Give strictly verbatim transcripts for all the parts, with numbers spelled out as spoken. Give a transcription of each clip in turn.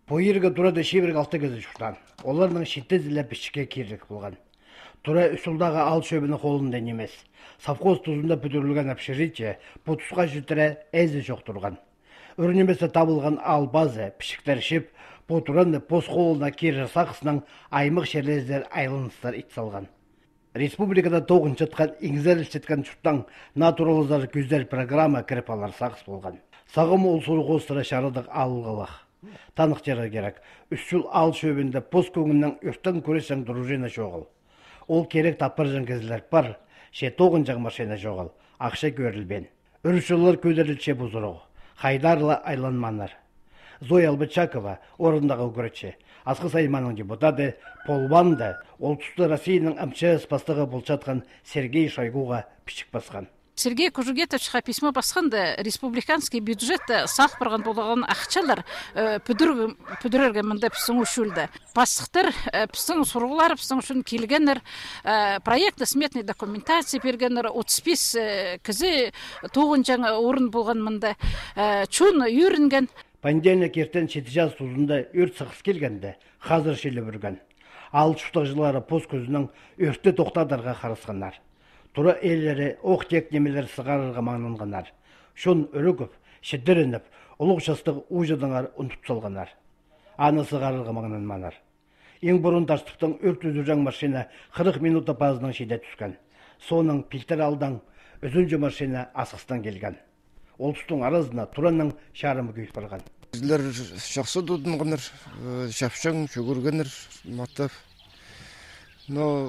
Бу жерге тура да шеберге алты кызы шуктан. Оларның шитте зилеп бишке кирдик булган. Тура үсүлдагы ал шөбүнү колунда немес. Совхоз тузунда бүтүрүлгөн общежитие бу туска жүтүрө эзи жок турган. Өрнемесе табылган ал базы пишиктер шип, бу туранды пост колуна кире сакысынан аймык шерлездер айлыныстар ит салган. Республикада тогун чыткан иңзер чыткан чурттан натуралыздар күздөр программа кирип алар сакыс болган. Сагым улсулугу сыра шарыдык алгылык. Танык жері керек. Үсүл ал шөбінде пост көңіннің өрттен көресен дружина жоғыл. Ол керек таппыржын кезілер бар, ше тоғын жақ машина жоғыл. Ақша көрілбен. Үршілер көдерілче бұзырығы. Хайдарлы айланманар. Зоя Албычакова орындағы көрече. Асқы Сайманың депутаты Полванды, ол тұсты Россияның МЧС бастығы болчатқан Сергей Шойгуға пішік басқан. Сергей Кужугетовичқа письмо басқанда республиканский бюджетті сақ барған болған ақчалар пүдірерге мінді пісің үшілді. Бастықтар пісің сұрғылар, пісің үшін келгенер, проекты сметный документация бергенер, отыз бес кізі тоғын жаңа орын болған мінді. Чун үйрінген. Понедельник ертен Шетижаз тузында өрт сақыс келгенде, қазір шелі бүрген. Ал шұқтық жылары пост көзінің өртті тоқтадарға қарысқандар. Тура эллері оқ тек немелер сығарырға маңнанғанар. Шон өрігіп, шеддірініп, ұлық жастығы ұжыдыңар ұнтып салғанар. Аны сығарырға маңнанманар. Ең бұрын таштықтың өрт үзіржан машина қырық минута пазының шеде түскен. Соның пилтер алдан өзінжі машина асқыстан келген. Ол тұстың аразына туранның шарымы күйіп барған. Bizler şahsı dudunğanır, şapşan, şugurganır, mataf. No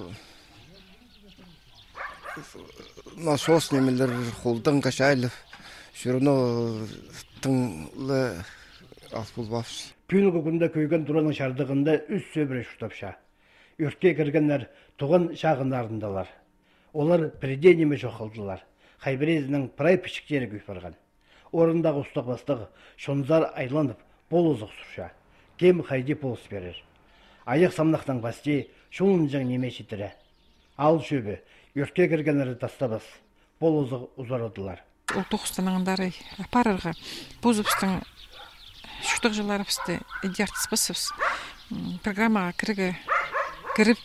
насос немелер холдан кашайлов шурно тыңлы аспулбас. Күнүгү күндө көйгөн туранын шардыгында үс сөбүрө шуштапша. Өрткө киргендер туган шагындарындалар. Олар предениеме жокалдылар. Хайберезинин прай пичиктери күйүп барган. Орындагы устак бастыгы шонзар айланып болузук сурша. Кем хайди полус берер. Аяк самнактан басти шунжаң немешитире. Ал шөбү өртке кіргенлері тастабас, бол ұзық ұзарадылар. Ол тоқыстаныңдары апарырға, бұзыпстың шүқтық жылары пісті әдертіс басыпс, программаға кіргі кіріп,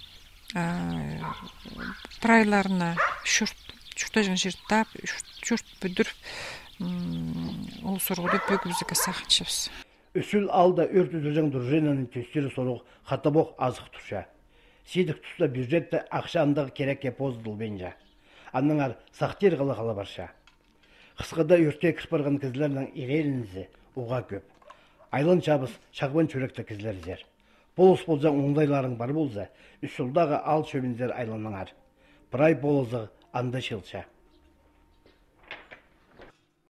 прайларына шүртті жын жертап, шүрт бүдір, ол сұрғыды бөгімізігі сақыншыпс. Үсіл алда өрт үзіржен дружинаның тестері соруq қатабоқ азық тұрша. Сидік тұста бюджетті ақша андағы керекке поздыл бенжа. Анныңар сақтер қала қала барша. Қысқада өртке кіріп барған кізлердің ирелінізі уға көп. Айлан чабыс шағбан чөректі кізлер зер. Болыс болжан оңдайларың бар болса, үсілдағы ал шөбінзер айланыңар. Бірай болызы анда шылша.